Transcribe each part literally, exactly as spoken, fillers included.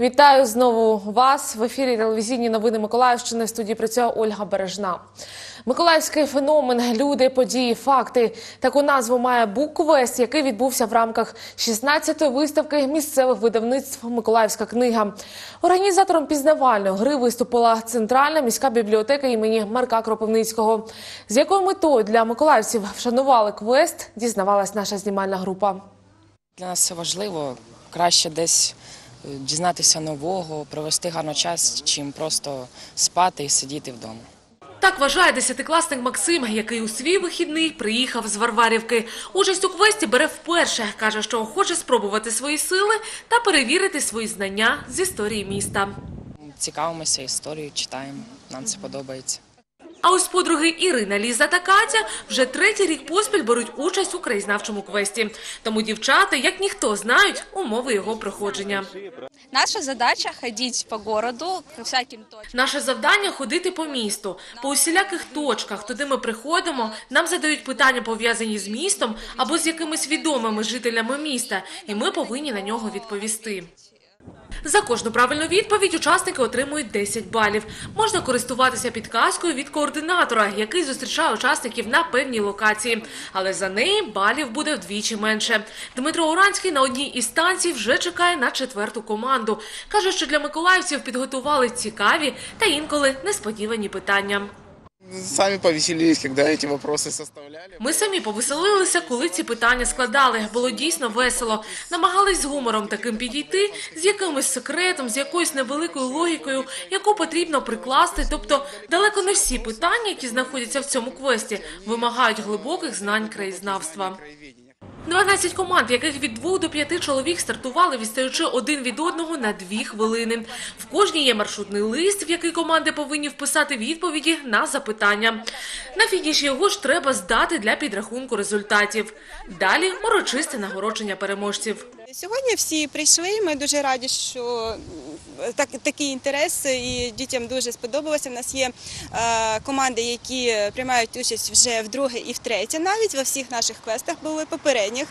Вітаю знову вас. В ефірі телевізійні новини Миколаївщини. В студії працює Ольга Бережна. Миколаївський феномен, люди, події, факти. Таку назву має буквест, який відбувся в рамках шістнадцятої виставки місцевих видавництв «Миколаївська книга». Організатором пізнавальної гри виступила Центральна міська бібліотека імені Марка Кропивницького. З якою метою для миколаївців вшанували квест, дізнавалась наша знімальна група. Для нас це важливо. Краще десь дізнатися нового, провести гарний час, чим просто спати і сидіти вдома. Так вважає десятикласник Максим, який у свій вихідний приїхав з Варварівки. Участь у квесті бере вперше. Каже, що хоче спробувати свої сили та перевірити свої знання з історії міста. Цікавимося історією, читаємо, нам це подобається. А ось подруги Ірина, Ліза та Катя вже третій рік поспіль беруть участь у краєзнавчому квесті. Тому дівчата, як ніхто, знають умови його проходження. Наша задача – ходити по городу, по всяким точкам. Наше завдання – ходити по місту. По усіляких точках, туди ми приходимо, нам задають питання, пов'язані з містом або з якимись відомими жителями міста, і ми повинні на нього відповісти. За кожну правильну відповідь учасники отримують десять балів. Можна користуватися підказкою від координатора, який зустрічає учасників на певній локації. Але за неї балів буде вдвічі менше. Дмитро Уранський на одній із станцій вже чекає на четверту команду. Каже, що для миколаївців підготували цікаві та інколи несподівані питання. Самі повеселились, коли ці питання составляли. Ми самі повеселилися, коли ці питання складали. Було дійсно весело. Намагались з гумором таким підійти, з якимось секретом, з якоюсь невеликою логікою, яку потрібно прикласти. Тобто, далеко не всі питання, які знаходяться в цьому квесті, вимагають глибоких знань краєзнавства. дванадцять команд, яких від двох до п'яти чоловік стартували, відстаючи один від одного на дві хвилини. В кожній є маршрутний лист, в який команди повинні вписати відповіді на запитання. На фініші його ж треба здати для підрахунку результатів. Далі урочисте нагородження переможців. Сьогодні всі прийшли, ми дуже раді, що так, такий інтерес і дітям дуже сподобалося. У нас є е, команди, які приймають участь вже вдруге і втретє, навіть во всіх наших квестах були попередніх.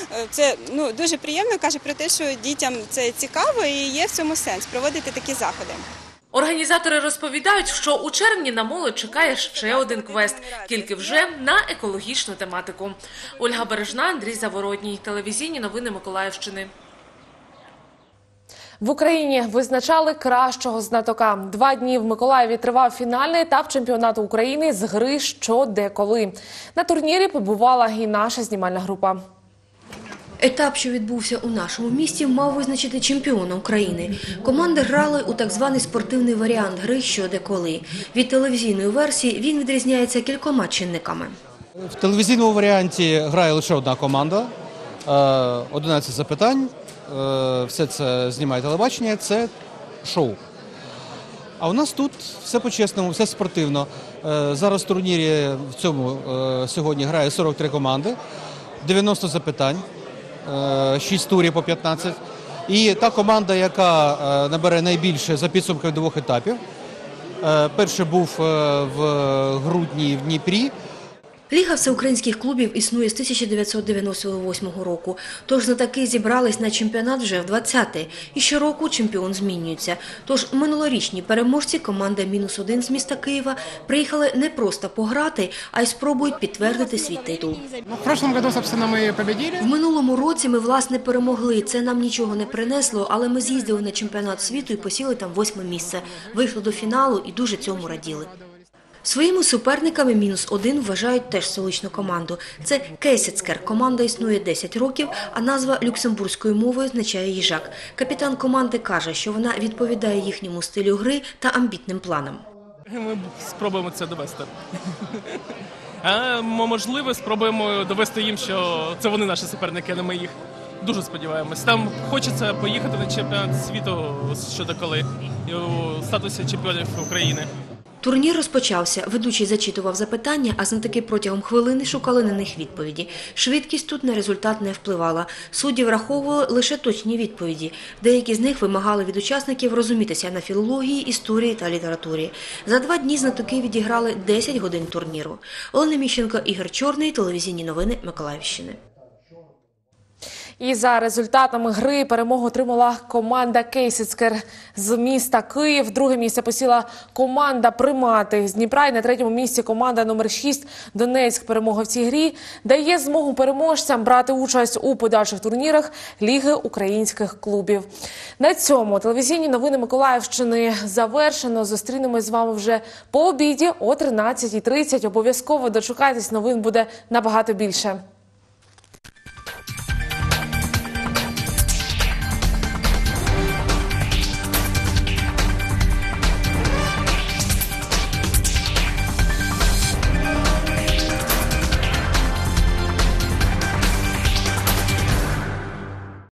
Це ну, дуже приємно, каже про те, що дітям це цікаво і є в цьому сенс проводити такі заходи. Організатори розповідають, що у червні на молодь чекає ще один квест, тільки вже на екологічну тематику. Ольга Бережна, Андрій Заворотній. Телевізійні новини Миколаївщини. В Україні визначали кращого знатока. Два дні в Миколаєві тривав фінальний етап чемпіонату України з гри «Що, де, коли». На турнірі побувала і наша знімальна група. Етап, що відбувся у нашому місті, мав визначити чемпіона України. Команди грали у так званий спортивний варіант гри «Що, де, коли». Від телевізійної версії він відрізняється кількома чинниками. В телевізійному варіанті грає лише одна команда, одинадцять запитань, все це знімає телебачення, це шоу. А у нас тут все по-чесному, все спортивно. Зараз в турнірі в цьому сьогодні грає сорок три команди, дев'яносто запитань. шість турів по п'ятнадцять. І та команда, яка набере найбільше за підсумками двох етапів. Перший був в грудні в Дніпрі. Ліга всеукраїнських клубів існує з тисяча дев'ятсот дев'яносто восьмого року, тож знатоки зібрались на чемпіонат вже в двадцяте. І щороку чемпіон змінюється. Тож минулорічні переможці команда «Мінус один» з міста Києва приїхали не просто пограти, а й спробують підтвердити свій титул. В минулому році ми, власне, перемогли. Це нам нічого не принесло, але ми з'їздили на чемпіонат світу і посіли там восьме місце. Вийшли до фіналу і дуже цьому раділи. Своїми суперниками «Мінус один» вважають теж столичну команду. Це Кейсецкер. Команда існує десять років, а назва люксембурзькою мовою означає «їжак». Капітан команди каже, що вона відповідає їхньому стилю гри та амбітним планам. Ми спробуємо це довести. А, можливо, спробуємо довести їм, що це вони наші суперники, а не ми їх. Дуже сподіваємось. Там хочеться поїхати на чемпіонат світу щодо коли у статусі чемпіонів України. Турнір розпочався. Ведучий зачитував запитання, а знатоки протягом хвилини шукали на них відповіді. Швидкість тут на результат не впливала. Судді враховували лише точні відповіді. Деякі з них вимагали від учасників розумітися на філології, історії та літературі. За два дні знатоки відіграли десять годин турніру. Олена Міщенко, Ігор Чорний, телевізійні новини Миколаївщини. І за результатами гри перемогу отримала команда Кейсицькер з міста Київ. Друге місце посіла команда Примати з Дніпра. І на третьому місці команда номер шість Донецьк. Перемога в цій грі дає змогу переможцям брати участь у подальших турнірах Ліги українських клубів. На цьому телевізійні новини Миколаївщини завершено. Зустрінемось з вами вже по обіді о тринадцятій тридцять. Обов'язково дочекайтесь, новин буде набагато більше.